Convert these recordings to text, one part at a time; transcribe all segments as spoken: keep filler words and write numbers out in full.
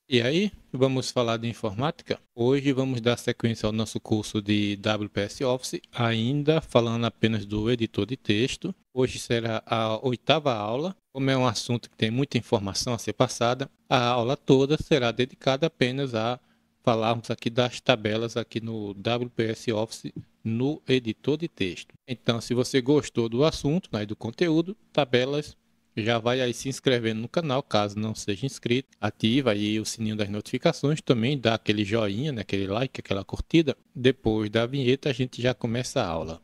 E aí, vamos falar de informática? Hoje vamos dar sequência ao nosso curso de W P S Office, ainda falando apenas do editor de texto. Hoje será a oitava aula. Como é um assunto que tem muita informação a ser passada, a aula toda será dedicada apenas a falarmos aqui das tabelas aqui no W P S Office no editor de texto. Então, se você gostou do assunto, né, do conteúdo, tabelas, já vai aí se inscrevendo no canal, caso não seja inscrito. Ativa aí o sininho das notificações, também dá aquele joinha, né, aquele like, aquela curtida. Depois da vinheta a gente já começa a aula.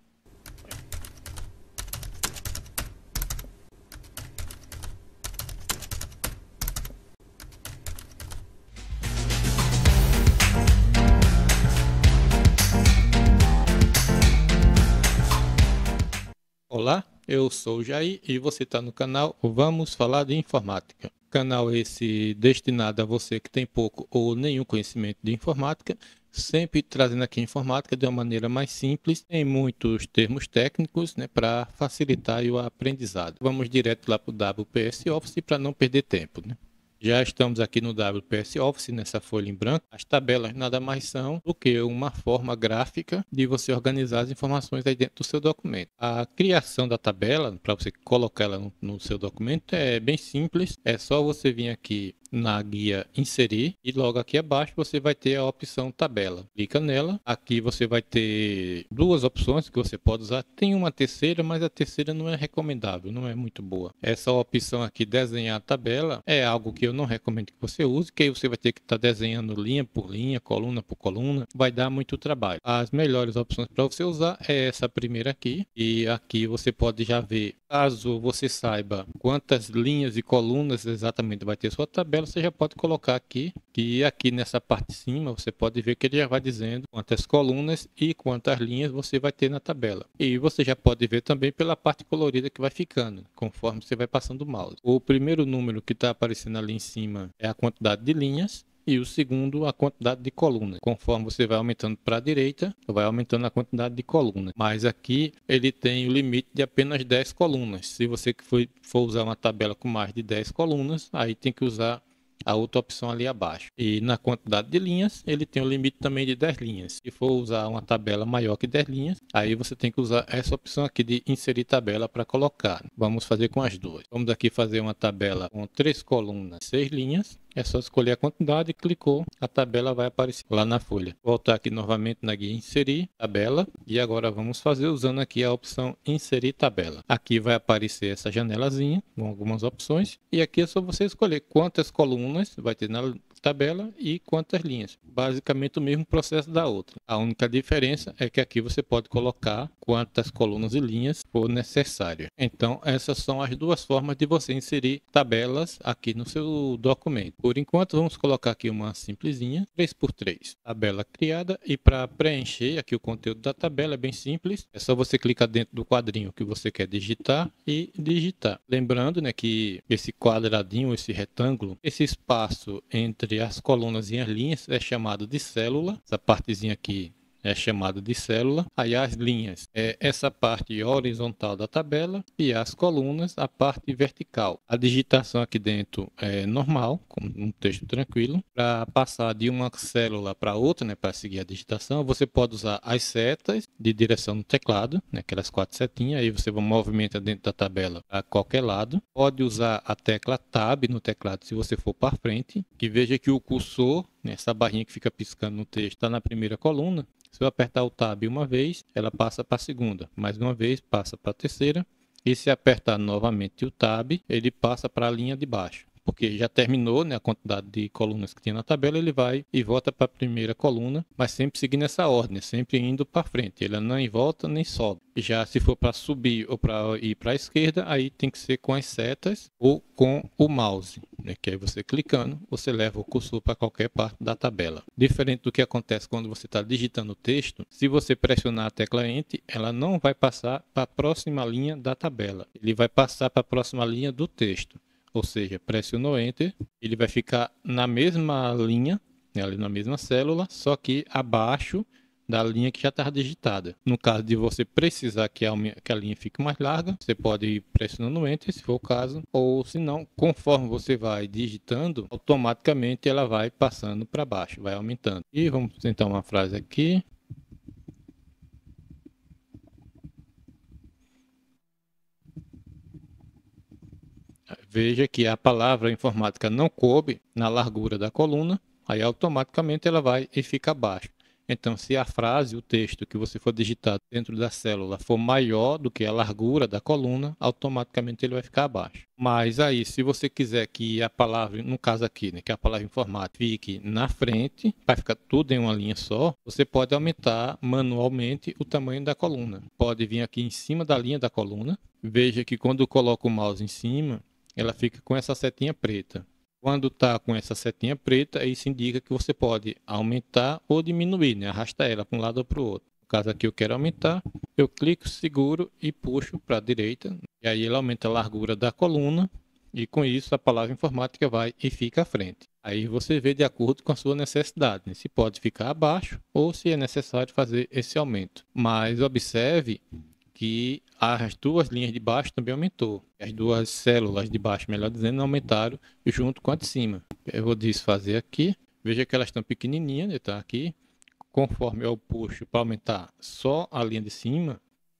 Olá, eu sou o Jair e você está no canal Vamos Falar de Informática. Canal esse destinado a você que tem pouco ou nenhum conhecimento de informática, sempre trazendo aqui informática de uma maneira mais simples, em muitos termos técnicos, né, para facilitar o aprendizado. Vamos direto lá para o W P S Office para não perder tempo, né? Já estamos aqui no W P S Office, nessa folha em branco. As tabelas nada mais são do que uma forma gráfica de você organizar as informações aí dentro do seu documento. A criação da tabela, para você colocar ela no, no seu documento, é bem simples. É só você vir aqui na guia inserir e logo aqui abaixo você vai ter a opção tabela. Clica nela, aqui você vai ter duas opções que você pode usar. Tem uma terceira, mas a terceira não é recomendável, não é muito boa. Essa opção aqui, desenhar a tabela, é algo que eu não recomendo que você use, que aí você vai ter que estar tá desenhando linha por linha, coluna por coluna, vai dar muito trabalho. As melhores opções para você usar é essa primeira aqui, e aqui você pode já ver, caso você saiba quantas linhas e colunas exatamente vai ter sua tabela, você já pode colocar aqui, que aqui nessa parte de cima você pode ver que ele já vai dizendo quantas colunas e quantas linhas você vai ter na tabela. E você já pode ver também pela parte colorida que vai ficando, conforme você vai passando o mouse. O primeiro número que está aparecendo ali em cima é a quantidade de linhas, e o segundo, a quantidade de colunas. Conforme você vai aumentando para a direita, vai aumentando a quantidade de colunas. Mas aqui ele tem o limite de apenas dez colunas. Se você for, for usar uma tabela com mais de dez colunas, aí tem que usar a outra opção ali abaixo. E na quantidade de linhas, ele tem o limite também de dez linhas. Se for usar uma tabela maior que dez linhas, aí você tem que usar essa opção aqui de inserir tabela para colocar. Vamos fazer com as duas. Vamos aqui fazer uma tabela com três colunas, seis linhas. É só escolher a quantidade, clicou, a tabela vai aparecer lá na folha. Voltar aqui novamente na guia inserir tabela e agora vamos fazer usando aqui a opção inserir tabela. Aqui vai aparecer essa janelazinha com algumas opções e aqui é só você escolher quantas colunas vai ter na tabela e quantas linhas. Basicamente o mesmo processo da outra. A única diferença é que aqui você pode colocar quantas colunas e linhas for necessário. Então essas são as duas formas de você inserir tabelas aqui no seu documento. Por enquanto vamos colocar aqui uma simplesinha, três por três. Tabela criada e para preencher aqui o conteúdo da tabela é bem simples. É só você clicar dentro do quadrinho que você quer digitar e digitar. Lembrando, né, que esse quadradinho, esse retângulo, esse espaço entre as colunas e as linhas é chamado de célula. Essa partezinha aqui é chamado de célula. Aí as linhas é essa parte horizontal da tabela e as colunas a parte vertical. A digitação aqui dentro é normal, com um texto tranquilo. Para passar de uma célula para outra, né, para seguir a digitação, você pode usar as setas de direção no teclado, né, aquelas quatro setinhas, aí você movimenta dentro da tabela a qualquer lado. Pode usar a tecla Tab no teclado se você for para frente, que veja que o cursor, né, essa barrinha que fica piscando no texto, está na primeira coluna. Se eu apertar o Tab uma vez, ela passa para a segunda. Mais uma vez, passa para a terceira. E se apertar novamente o Tab, ele passa para a linha de baixo. Porque já terminou, né, a quantidade de colunas que tinha na tabela, ele vai e volta para a primeira coluna, mas sempre seguindo essa ordem, sempre indo para frente. Ele não volta nem sobe. Já se for para subir ou para ir para a esquerda, aí tem que ser com as setas ou com o mouse, né, que aí você clicando, você leva o cursor para qualquer parte da tabela. Diferente do que acontece quando você está digitando o texto, se você pressionar a tecla Enter, ela não vai passar para a próxima linha da tabela. Ele vai passar para a próxima linha do texto. Ou seja, pressionou Enter, ele vai ficar na mesma linha, ali na mesma célula, só que abaixo da linha que já estava digitada. No caso de você precisar que a, que a linha fique mais larga, você pode ir pressionando Enter, se for o caso, ou se não, conforme você vai digitando, automaticamente ela vai passando para baixo, vai aumentando. E vamos tentar uma frase aqui. Veja que a palavra informática não coube na largura da coluna, aí automaticamente ela vai e fica abaixo. Então, se a frase, o texto que você for digitar dentro da célula for maior do que a largura da coluna, automaticamente ele vai ficar abaixo. Mas aí, se você quiser que a palavra, no caso aqui, né, que a palavra informática fique na frente, vai ficar tudo em uma linha só, você pode aumentar manualmente o tamanho da coluna. Pode vir aqui em cima da linha da coluna. Veja que quando eu coloco o mouse em cima, ela fica com essa setinha preta. Quando está com essa setinha preta, isso indica que você pode aumentar ou diminuir, né? Arrasta ela para um lado ou para o outro. No caso aqui eu quero aumentar, eu clico, seguro e puxo para a direita. E aí ele aumenta a largura da coluna e com isso a palavra informática vai e fica à frente. Aí você vê de acordo com a sua necessidade, né? Se pode ficar abaixo ou se é necessário fazer esse aumento. Mas observe que as duas linhas de baixo também aumentou. As duas células de baixo, melhor dizendo, aumentaram junto com a de cima. Eu vou desfazer aqui. Veja que elas estão pequenininhas, né? Tá aqui. Conforme eu puxo para aumentar só a linha de cima,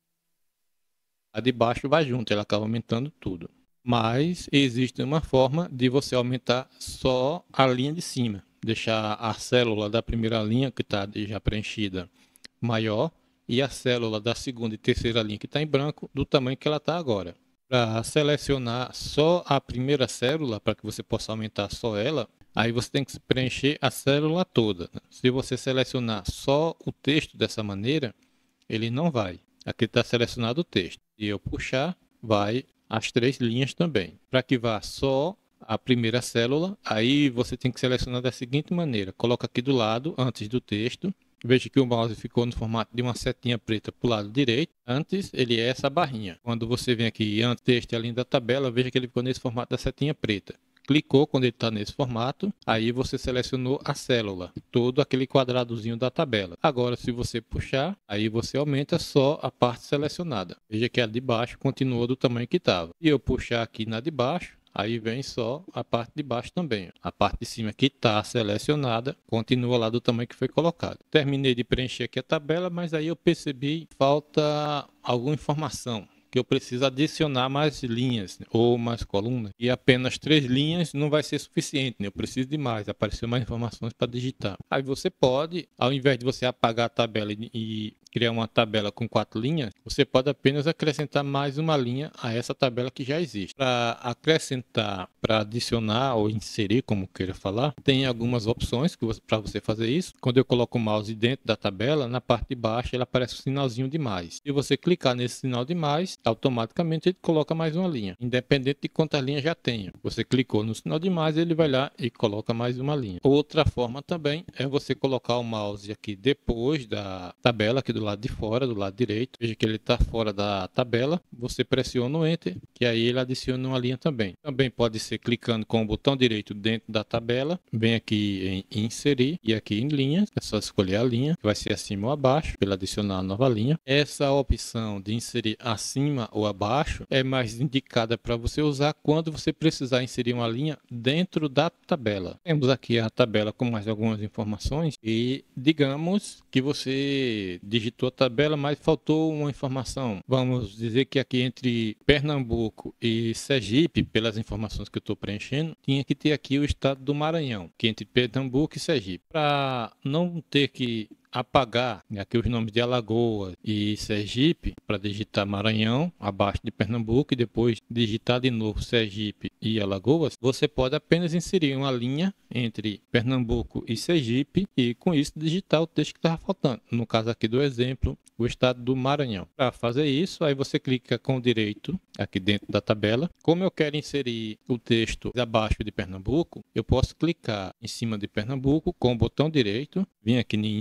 a de baixo vai junto, ela acaba aumentando tudo. Mas existe uma forma de você aumentar só a linha de cima. Deixar a célula da primeira linha, que está já preenchida, maior, e a célula da segunda e terceira linha que está em branco do tamanho que ela está agora. Para selecionar só a primeira célula, para que você possa aumentar só ela, aí você tem que preencher a célula toda. Se você selecionar só o texto dessa maneira, ele não vai. Aqui está selecionado o texto. E eu puxar, vai as três linhas também. Para que vá só a primeira célula, aí você tem que selecionar da seguinte maneira. Coloca aqui do lado, antes do texto. Veja que o mouse ficou no formato de uma setinha preta para o lado direito. Antes, ele é essa barrinha. Quando você vem aqui antes do texto e além da tabela, veja que ele ficou nesse formato da setinha preta. Clicou quando ele está nesse formato, aí você selecionou a célula, todo aquele quadradozinho da tabela. Agora, se você puxar, aí você aumenta só a parte selecionada. Veja que a de baixo continua do tamanho que estava. E eu puxar aqui na de baixo, aí vem só a parte de baixo também. A parte de cima que está selecionada continua lá do tamanho que foi colocado. Terminei de preencher aqui a tabela, mas aí eu percebi que falta alguma informação, que eu preciso adicionar mais linhas, né, ou mais colunas. E apenas três linhas não vai ser suficiente, né? Eu preciso de mais, apareceu mais informações para digitar. Aí você pode, ao invés de você apagar a tabela e, e criar uma tabela com quatro linhas, você pode apenas acrescentar mais uma linha a essa tabela que já existe. Para acrescentar, para adicionar ou inserir, como queira falar, tem algumas opções para você fazer isso. Quando eu coloco o mouse dentro da tabela, na parte de baixo ele aparece o sinalzinho de mais. Se você clicar nesse sinal de mais, automaticamente ele coloca mais uma linha, independente de quantas linhas já tenha. Você clicou no sinal de mais, ele vai lá e coloca mais uma linha. Outra forma também é você colocar o mouse aqui depois da tabela, aqui do lado de fora, do lado direito. Veja que ele está fora da tabela. Você pressiona o Enter, que aí ele adiciona uma linha também. Também pode ser clicando com o botão direito dentro da tabela. Vem aqui em Inserir e aqui em Linhas. É só escolher a linha, que vai ser acima ou abaixo, para ele adicionar a nova linha. Essa opção de inserir acima ou abaixo é mais indicada para você usar quando você precisar inserir uma linha dentro da tabela. Temos aqui a tabela com mais algumas informações e digamos que você digitou a tabela, mas faltou uma informação. Vamos dizer que aqui entre Pernambuco e Sergipe, pelas informações que eu estou preenchendo, tinha que ter aqui o estado do Maranhão, que é entre Pernambuco e Sergipe. Para não ter que apagar aqui os nomes de Alagoas e Sergipe para digitar Maranhão abaixo de Pernambuco e depois digitar de novo Sergipe e Alagoas, você pode apenas inserir uma linha entre Pernambuco e Sergipe e com isso digitar o texto que estava faltando. No caso aqui do exemplo, o estado do Maranhão. Para fazer isso, aí você clica com o direito aqui dentro da tabela. Como eu quero inserir o texto abaixo de Pernambuco, eu posso clicar em cima de Pernambuco com o botão direito, vir aqui em inserir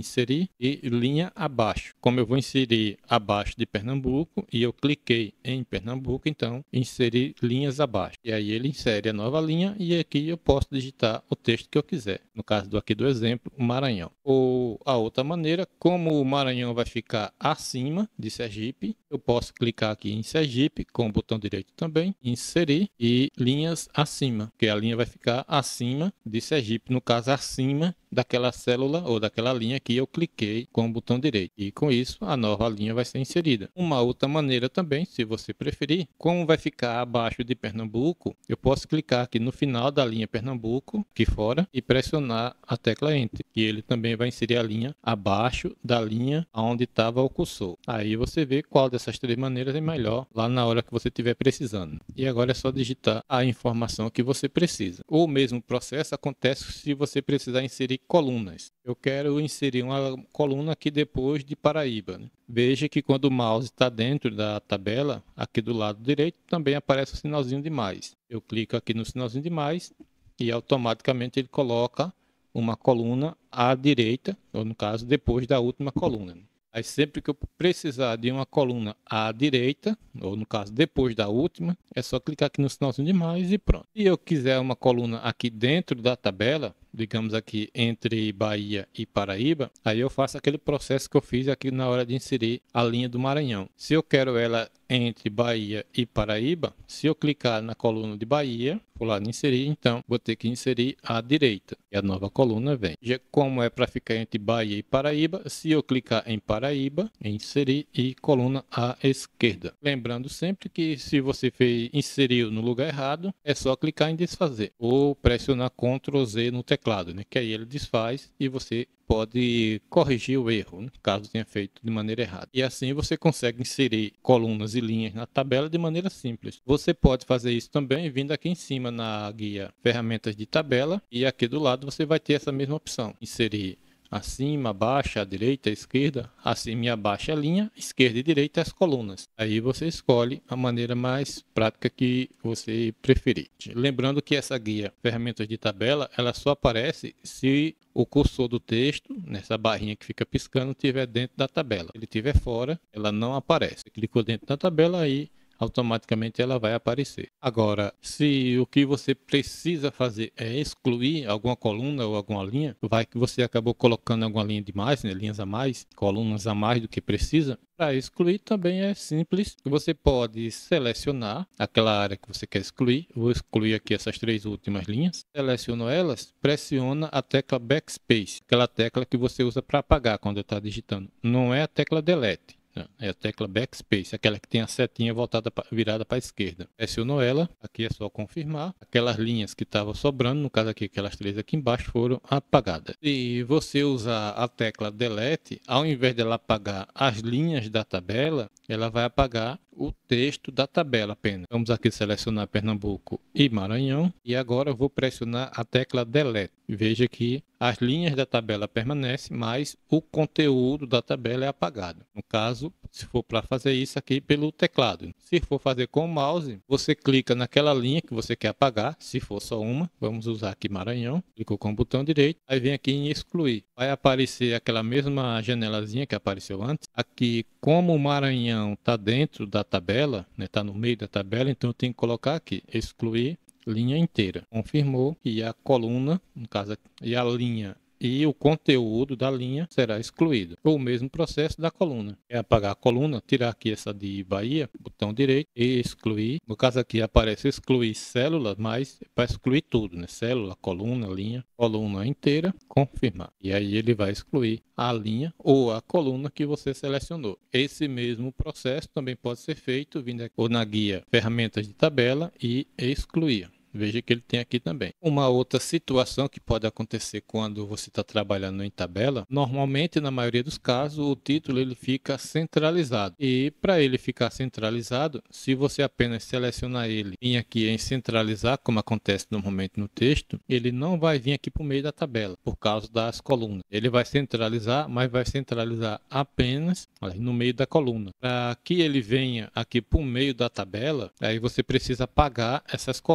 inserir e linha abaixo. Como eu vou inserir abaixo de Pernambuco e eu cliquei em Pernambuco, então inserir linhas abaixo. E aí ele insere a nova linha e aqui eu posso digitar o texto que eu quiser. No caso do aqui do exemplo, Maranhão. Ou a outra maneira, como o Maranhão vai ficar acima de Sergipe, eu posso clicar aqui em Sergipe com o botão direito também, inserir e linhas acima, que a linha vai ficar acima de Sergipe, no caso acima daquela célula ou daquela linha que eu cliquei com o botão direito. E com isso a nova linha vai ser inserida. Uma outra maneira também, se você preferir, como vai ficar abaixo de Pernambuco, eu posso clicar aqui no final da linha Pernambuco, aqui fora, e pressionar a tecla Enter, que ele também vai inserir a linha abaixo da linha onde estava o cursor. Aí você vê qual dessas três maneiras é melhor lá na hora que você estiver precisando. E agora é só digitar a informação que você precisa. O mesmo processo acontece se você precisar inserir colunas. Eu quero inserir uma coluna aqui depois de Paraíba, né? Veja que quando o mouse está dentro da tabela, aqui do lado direito, também aparece o sinalzinho de mais. Eu clico aqui no sinalzinho de mais e automaticamente ele coloca uma coluna à direita, ou no caso, depois da última coluna. Aí sempre que eu precisar de uma coluna à direita, ou no caso depois da última, é só clicar aqui no sinalzinho de mais e pronto. Se eu quiser uma coluna aqui dentro da tabela, digamos aqui entre Bahia e Paraíba, aí eu faço aquele processo que eu fiz aqui na hora de inserir a linha do Maranhão. Se eu quero ela entre Bahia e Paraíba, se eu clicar na coluna de Bahia, vou lá em inserir, então vou ter que inserir à direita e a nova coluna vem. Já como é para ficar entre Bahia e Paraíba, se eu clicar em Paraíba, inserir e coluna à esquerda. Lembrando sempre que se você fez, inseriu no lugar errado, é só clicar em desfazer ou pressionar control Z no teclado, né? Que aí ele desfaz e você pode corrigir o erro, né? Caso tenha feito de maneira errada. E assim você consegue inserir colunas e linhas na tabela de maneira simples. Você pode fazer isso também vindo aqui em cima na guia ferramentas de tabela e aqui do lado você vai ter essa mesma opção. Inserir acima, abaixo, à direita, à esquerda, acima e abaixo a linha, esquerda e direita as colunas. Aí você escolhe a maneira mais prática que você preferir. Lembrando que essa guia ferramentas de tabela, ela só aparece se o cursor do texto, nessa barrinha que fica piscando, estiver dentro da tabela. Se ele estiver fora, ela não aparece. Clicou dentro da tabela, aí automaticamente ela vai aparecer. Agora, se o que você precisa fazer é excluir alguma coluna ou alguma linha, vai que você acabou colocando alguma linha demais, né? Linhas a mais, colunas a mais do que precisa. Para excluir também é simples. Você pode selecionar aquela área que você quer excluir. Vou excluir aqui essas três últimas linhas. Seleciono elas, pressiona a tecla Backspace, aquela tecla que você usa para apagar quando está digitando. Não é a tecla Delete. É a tecla Backspace, aquela que tem a setinha voltada pra, virada para a esquerda. Pressionou ela, aqui é só confirmar. Aquelas linhas que estavam sobrando, no caso aqui, aquelas três aqui embaixo, foram apagadas. Se você usar a tecla Delete, ao invés dela apagar as linhas da tabela, ela vai apagar o texto da tabela apenas. Vamos aqui selecionar Pernambuco e Maranhão e agora eu vou pressionar a tecla Delete. Veja que as linhas da tabela permanecem, mas o conteúdo da tabela é apagado. No caso, se for para fazer isso aqui pelo teclado. Se for fazer com o mouse, você clica naquela linha que você quer apagar, se for só uma. Vamos usar aqui Maranhão. Clicou com o botão direito, aí vem aqui em excluir. Vai aparecer aquela mesma janelazinha que apareceu antes. Aqui, como o Maranhão está dentro da tabela, né, está no meio da tabela, então eu tenho que colocar aqui, excluir linha inteira. Confirmou que a coluna, no caso, e a linha e o conteúdo da linha será excluído. O mesmo processo da coluna. É apagar a coluna, tirar aqui essa de Bahia, botão direito e excluir. No caso aqui aparece excluir célula, mas é para excluir tudo, né? Célula, coluna, linha, coluna inteira, confirmar. E aí ele vai excluir a linha ou a coluna que você selecionou. Esse mesmo processo também pode ser feito vindo aqui, ou na guia ferramentas de tabela e excluir. Veja que ele tem aqui também. Uma outra situação que pode acontecer quando você está trabalhando em tabela, normalmente, na maioria dos casos, o título ele fica centralizado. E para ele ficar centralizado, se você apenas selecionar ele e vir aqui em centralizar, como acontece normalmente no texto, ele não vai vir aqui para o meio da tabela, por causa das colunas. Ele vai centralizar, mas vai centralizar apenas olha, no meio da coluna. Para que ele venha aqui para o meio da tabela, aí você precisa apagar essas colunas aqui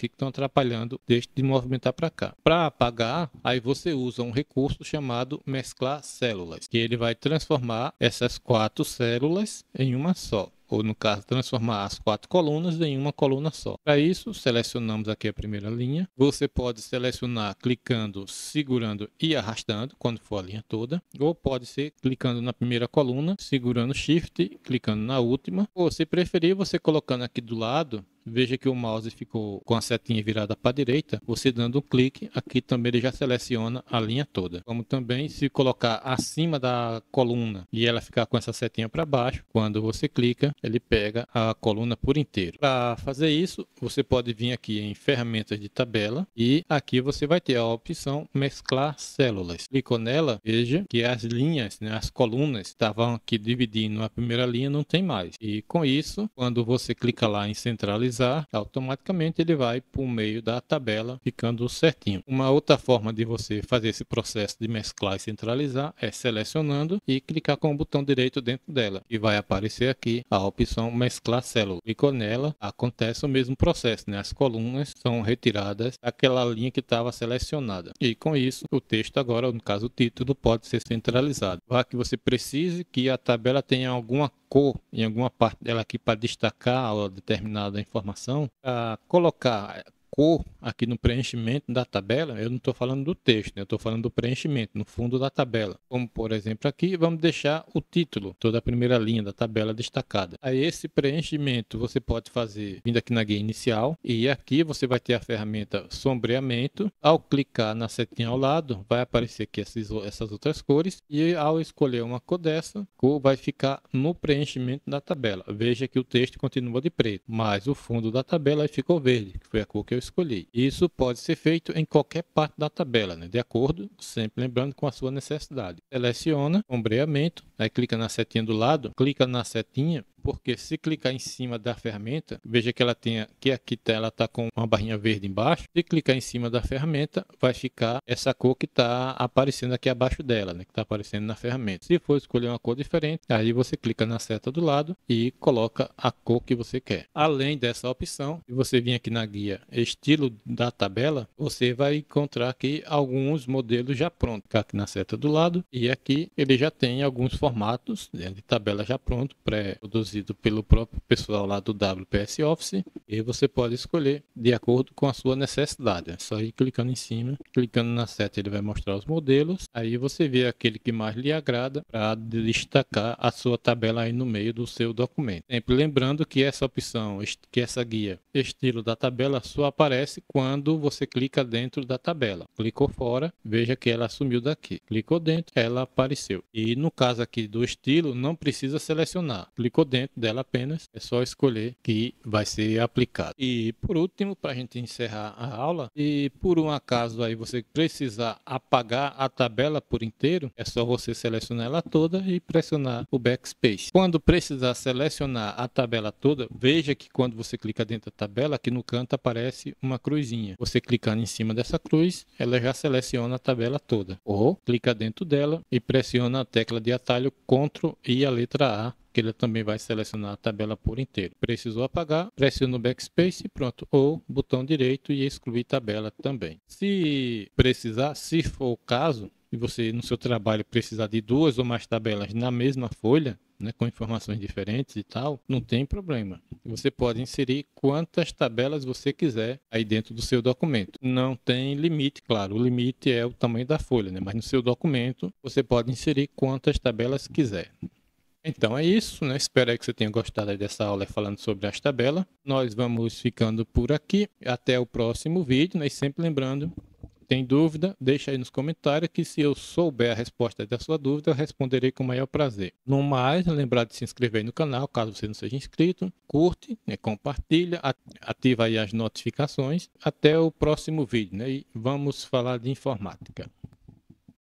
aqui que estão atrapalhando deixe de movimentar para cá. Para apagar, aí você usa um recurso chamado mesclar células, que ele vai transformar essas quatro células em uma só. Ou no caso, transformar as quatro colunas em uma coluna só. Para isso, selecionamos aqui a primeira linha. Você pode selecionar clicando, segurando e arrastando, quando for a linha toda. Ou pode ser clicando na primeira coluna, segurando Shift, clicando na última. Ou se preferir, você colocando aqui do lado, veja que o mouse ficou com a setinha virada para a direita. Você dando um clique, aqui também ele já seleciona a linha toda. Como também, se colocar acima da coluna e ela ficar com essa setinha para baixo, quando você clica, ele pega a coluna por inteiro. Para fazer isso, você pode vir aqui em ferramentas de tabela e aqui você vai ter a opção mesclar células. Clicou nela, veja que as linhas, né, as colunas estavam aqui dividindo a primeira linha, não tem mais. E com isso, quando você clica lá em centralizar, automaticamente ele vai para o meio da tabela, ficando certinho. Uma outra forma de você fazer esse processo de mesclar e centralizar é selecionando e clicar com o botão direito dentro dela. E vai aparecer aqui a opção mesclar célula. Clicou nela, acontece o mesmo processo, né? As colunas são retiradas daquela linha que estava selecionada. E com isso, o texto agora, no caso o título, pode ser centralizado. Vá que você precise que a tabela tenha alguma cor em alguma parte dela aqui para destacar uma determinada informação, para colocar cor aqui no preenchimento da tabela, eu não estou falando do texto, né? Eu estou falando do preenchimento no fundo da tabela. Como por exemplo aqui, vamos deixar o título, toda a primeira linha da tabela destacada. Aí esse preenchimento você pode fazer vindo aqui na guia inicial e aqui você vai ter a ferramenta sombreamento. Ao clicar na setinha ao lado, vai aparecer aqui essas, essas outras cores e ao escolher uma cor dessa, a cor vai ficar no preenchimento da tabela. Veja que o texto continua de preto, mas o fundo da tabela ficou verde, que foi a cor que eu escolhi. Isso pode ser feito em qualquer parte da tabela, né? De acordo, sempre lembrando com a sua necessidade. Seleciona, sombreamento, aí clica na setinha do lado, clica na setinha, porque se clicar em cima da ferramenta, veja que ela tem que aqui ela está com uma barrinha verde embaixo. Se clicar em cima da ferramenta, vai ficar essa cor que está aparecendo aqui abaixo dela, né? Que está aparecendo na ferramenta. Se for escolher uma cor diferente, aí você clica na seta do lado e coloca a cor que você quer. Além dessa opção, se você vir aqui na guia estilo da tabela, você vai encontrar aqui alguns modelos já prontos. Clicar aqui na seta do lado e aqui ele já tem alguns formatos, né, de tabela já pronto, pré-produzido pelo próprio pessoal lá do W P S Office, e você pode escolher de acordo com a sua necessidade. É só ir clicando em cima, clicando na seta ele vai mostrar os modelos, aí você vê aquele que mais lhe agrada para destacar a sua tabela aí no meio do seu documento. Sempre lembrando que essa opção, que essa guia estilo da tabela só aparece quando você clica dentro da tabela. Clicou fora, veja que ela sumiu daqui. Clicou dentro, ela apareceu. E no caso aqui do estilo, não precisa selecionar. Clicou dentro dela apenas, é só escolher que vai ser aplicado. E por último, para a gente encerrar a aula, e por um acaso aí você precisar apagar a tabela por inteiro, é só você selecionar ela toda e pressionar o backspace. Quando precisar selecionar a tabela toda, veja que quando você clica dentro da tabela, aqui no canto aparece uma cruzinha. Você clicando em cima dessa cruz, ela já seleciona a tabela toda. Ou clica dentro dela e pressiona a tecla de atalho Ctrl e a letra A, que ele também vai selecionar a tabela por inteiro. Precisou apagar, pressiona o backspace e pronto. Ou botão direito e excluir tabela também. Se precisar, se for o caso, e você no seu trabalho precisar de duas ou mais tabelas na mesma folha, né, com informações diferentes e tal, não tem problema. Você pode inserir quantas tabelas você quiser aí dentro do seu documento. Não tem limite, claro. O limite é o tamanho da folha, né? Mas no seu documento você pode inserir quantas tabelas quiser. Então é isso, né? Espero aí que você tenha gostado aí dessa aula falando sobre as tabelas. Nós vamos ficando por aqui. Até o próximo vídeo, né? E sempre lembrando, tem dúvida? Deixa aí nos comentários que se eu souber a resposta da sua dúvida, eu responderei com o maior prazer. No mais, lembrar de se inscrever aí no canal, caso você não seja inscrito. Curte, né? Compartilha, ativa aí as notificações. Até o próximo vídeo, né? E vamos falar de informática.